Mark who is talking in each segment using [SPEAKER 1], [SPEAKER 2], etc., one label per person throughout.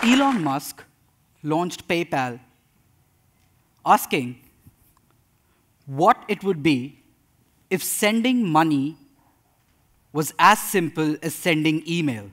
[SPEAKER 1] Elon Musk launched PayPal asking what it would be if sending money was as simple as sending email.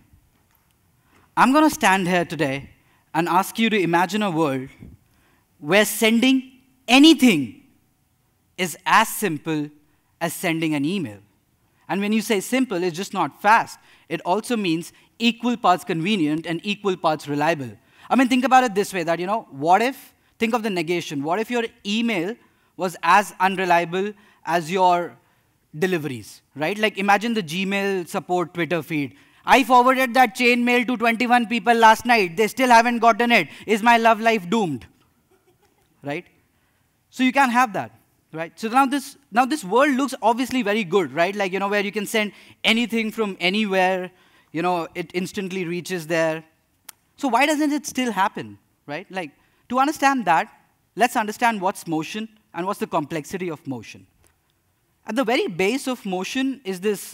[SPEAKER 1] I'm going to stand here today and ask you to imagine a world where sending anything is as simple as sending an email. And when you say simple, it's just not fast. It also means equal parts convenient and equal parts reliable. I mean, think about it this way, that, what if, think of the negation, what if your email was as unreliable as your deliveries, right? Like, imagine the Gmail support Twitter feed. I forwarded that chain mail to 21 people last night. They still haven't gotten it. Is my love life doomed? Right? So you can't have that, right? So now this world looks obviously very good, right? Like, where you can send anything from anywhere, it instantly reaches there. So why doesn't it still happen, right? Like, to understand that, let's understand what's motion and what's the complexity of motion. At the very base of motion is this,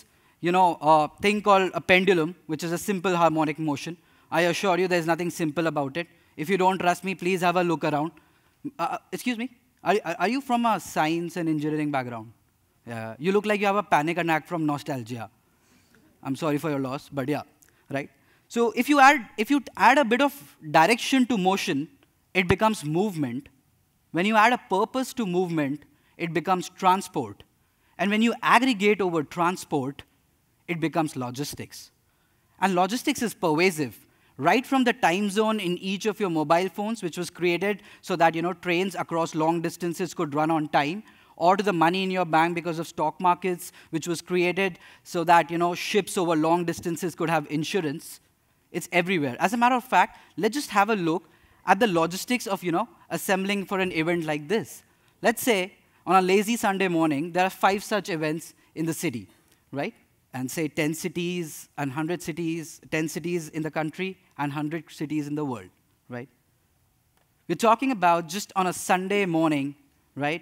[SPEAKER 1] thing called a pendulum, which is a simple harmonic motion. I assure you there's nothing simple about it. If you don't trust me, please have a look around. Excuse me, are you from a science and engineering background? Yeah, you look like you have a panic attack from nostalgia. I'm sorry for your loss, but yeah, right? So if you add a bit of direction to motion, it becomes movement. When you add a purpose to movement, it becomes transport. And when you aggregate over transport, it becomes logistics. And logistics is pervasive, right from the time zone in each of your mobile phones, which was created so that trains across long distances could run on time, or to the money in your bank because of stock markets, which was created so that ships over long distances could have insurance. It's everywhere. As a matter of fact, let's just have a look at the logistics of assembling for an event like this. Let's say on a lazy Sunday morning, there are 5 such events in the city, right? And say 10 cities and 100 cities, 10 cities in the country and 100 cities in the world, right? We're talking about just on a Sunday morning, right?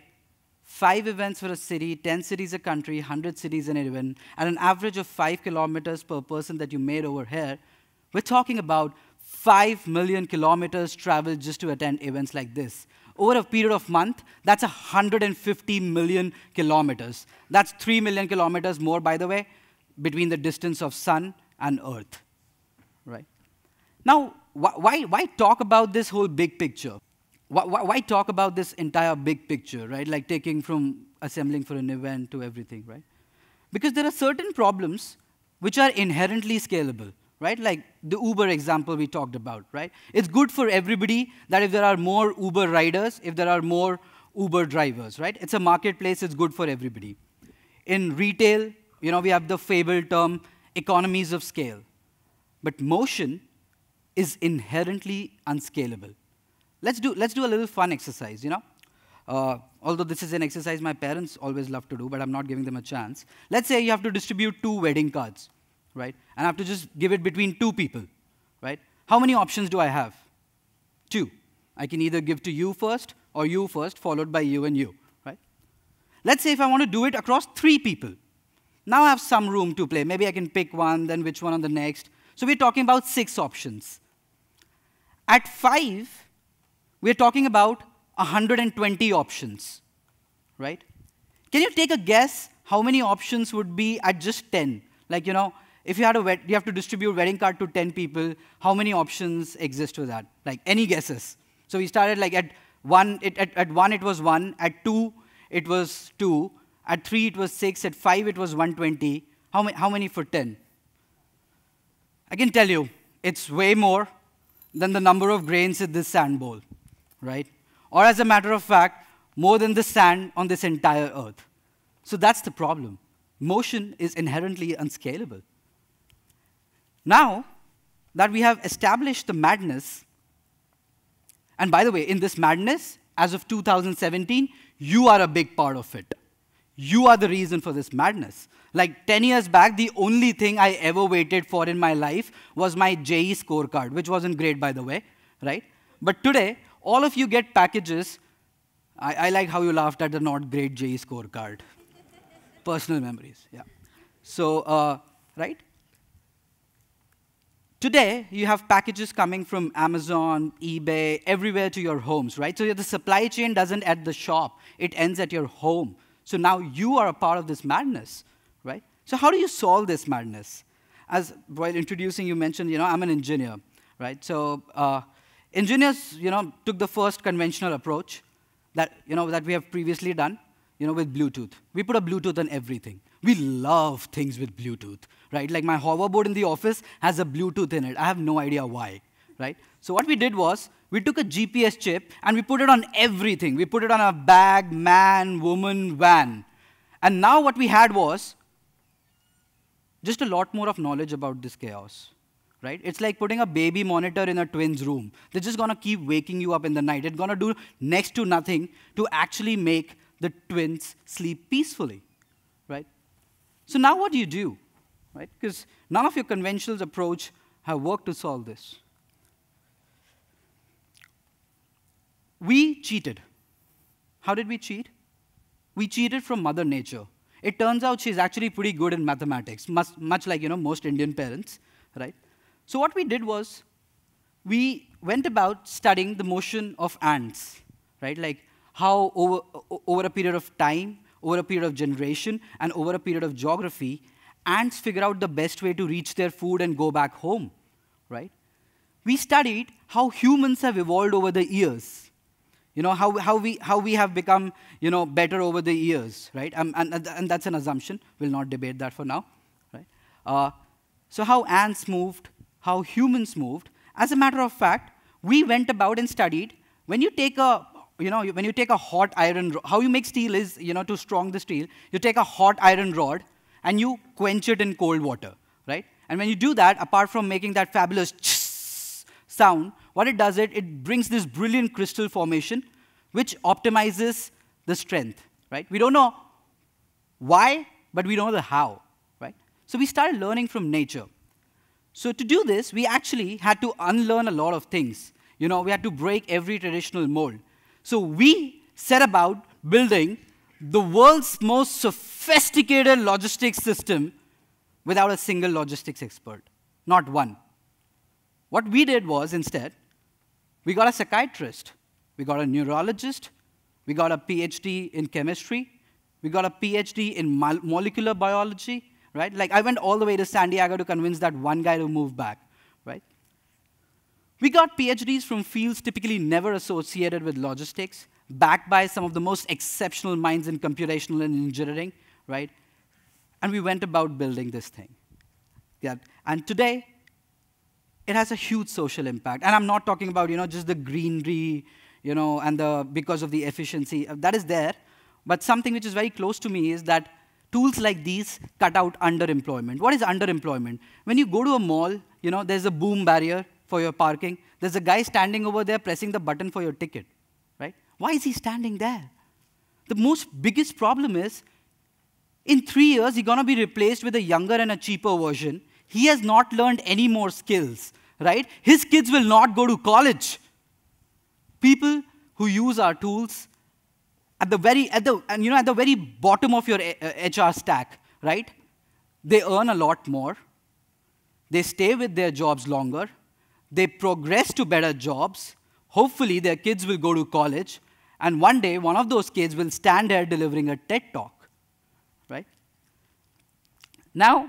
[SPEAKER 1] 5 events for a city, 10 cities a country, 100 cities in an event, at an average of 5 kilometers per person that you made over here. We're talking about 5 million kilometers traveled just to attend events like this. Over a period of month, that's 150 million kilometers. That's 3 million kilometers more, by the way, between the distance of sun and earth, right? Now, why talk about this whole big picture? Why talk about this entire big picture, right? Like taking from assembling for an event to everything, right? Because there are certain problems which are inherently scalable, right? Like the Uber example we talked about, right? It's good for everybody that if there are more Uber riders, if there are more Uber drivers, right? It's a marketplace, it's good for everybody. In retail, we have the fabled term economies of scale. But motion is inherently unscalable. Let's do a little fun exercise, although this is an exercise my parents always love to do, but I'm not giving them a chance. Let's say you have to distribute 2 wedding cards, right? And I have to just give it between 2 people, right? How many options do I have? 2. I can either give to you first, or you first, followed by you and you, right? Let's say if I want to do it across 3 people. Now I have some room to play. Maybe I can pick one, then which one on the next. So we're talking about 6 options. At 5, we're talking about 120 options, right? Can you take a guess how many options would be at just 10? Like, if you had you have to distribute wedding card to 10 people, how many options exist for that? Like, any guesses? So we started like at 1, at 1 it was 1, at 2 it was 2, at 3 it was 6, at 5 it was 120. How many for 10? I can tell you, it's way more than the number of grains in this sand bowl, right? Or as a matter of fact, more than the sand on this entire earth. So that's the problem. Motion is inherently unscalable. Now that we have established the madness, and by the way, in this madness, as of 2017, you are a big part of it. You are the reason for this madness. Like 10 years back, the only thing I ever waited for in my life was my JEE scorecard, which wasn't great, by the way, right? But today, all of you get packages. I like how you laughed at the not great JEE scorecard. Personal memories, yeah. So, right? Today, you have packages coming from Amazon, eBay, everywhere to your homes, right? So the supply chain doesn't end at the shop. It ends at your home. So now you are a part of this madness, right? So how do you solve this madness? As while introducing, you mentioned, I'm an engineer, right? So engineers, took the first conventional approach that, that we have previously done, with Bluetooth. We put a Bluetooth on everything. We love things with Bluetooth, right? Like my hoverboard in the office has a Bluetooth in it. I have no idea why, right? So what we did was, we took a GPS chip and we put it on everything. We put it on a bag, man, woman, van. And now what we had was just a lot more of knowledge about this chaos, right? It's like putting a baby monitor in a twin's room. They're just going to keep waking you up in the night. It's going to do next to nothing to actually make the twins sleep peacefully, right? So now what do you do, right? Because none of your conventional approach have worked to solve this. We cheated. How did we cheat? We cheated from Mother Nature. It turns out she's actually pretty good in mathematics, much like most Indian parents, right? So what we did was, we went about studying the motion of ants, right? Like how over a period of time, over a period of generation, and over a period of geography, ants figure out the best way to reach their food and go back home, right? We studied how humans have evolved over the years. How we have become, better over the years, right? And that's an assumption. We'll not debate that for now, right? So how ants moved, how humans moved. As a matter of fact, we went about and studied, when you take a hot iron rod, how you make steel is, to strong the steel, you take a hot iron rod and you quench it in cold water, right? And when you do that, apart from making that fabulous sound, what it does, it brings this brilliant crystal formation which optimizes the strength, right? We don't know why, but we know the how, right? So we started learning from nature. So to do this, we actually had to unlearn a lot of things. We had to break every traditional mold. So we set about building the world's most sophisticated logistics system without a single logistics expert, not one. What we did was, instead, we got a psychiatrist, we got a neurologist, we got a PhD in chemistry, we got a PhD in molecular biology, right? Like I went all the way to San Diego to convince that one guy to move back, right? We got PhDs from fields typically never associated with logistics, backed by some of the most exceptional minds in computational and engineering, right? And we went about building this thing. Yeah. And today, it has a huge social impact. And I'm not talking about, just the greenery, and because of the efficiency. That is there. But something which is very close to me is that tools like these cut out underemployment. What is underemployment? When you go to a mall, there's a boom barrier for your parking. There's a guy standing over there pressing the button for your ticket, right? Why is he standing there? The biggest problem is, in 3 years, he's going to be replaced with a younger and a cheaper version. He has not learned any more skills, right? His kids will not go to college. People who use our tools at the very bottom of your HR stack, right? They earn a lot more. They stay with their jobs longer. They progress to better jobs. Hopefully, their kids will go to college. And one day, one of those kids will stand there delivering a TED talk, right? Now,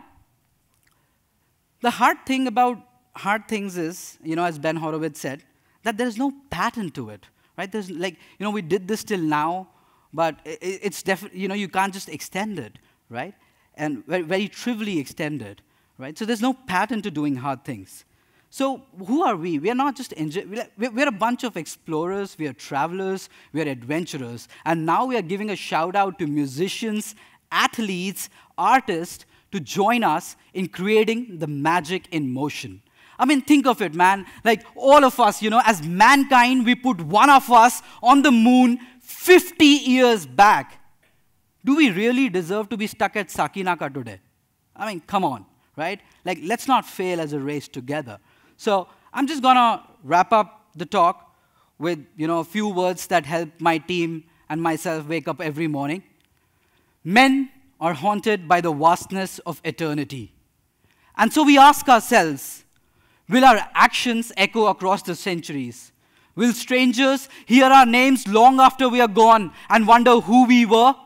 [SPEAKER 1] the hard thing about hard things is, as Ben Horowitz said, that there's no patent to it, right? There's like, we did this till now, but it's definitely, you can't just extend it, right? And very, very trivially extend it, right? So there's no patent to doing hard things. So who are we? We are not just we're a bunch of explorers, we are travelers, we are adventurers. And now we are giving a shout out to musicians, athletes, artists to join us in creating the magic in motion. I mean, think of it, man. Like all of us, as mankind, we put one of us on the moon 50 years back. Do we really deserve to be stuck at Sakinaka today? I mean, come on, right? Like, let's not fail as a race together. So I'm just going to wrap up the talk with, a few words that help my team and myself wake up every morning. Men are haunted by the vastness of eternity. And so we ask ourselves, Will our actions echo across the centuries? Will strangers hear our names long after we are gone and wonder who we were?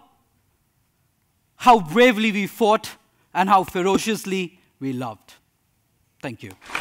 [SPEAKER 1] How bravely we fought and how ferociously we loved. Thank you.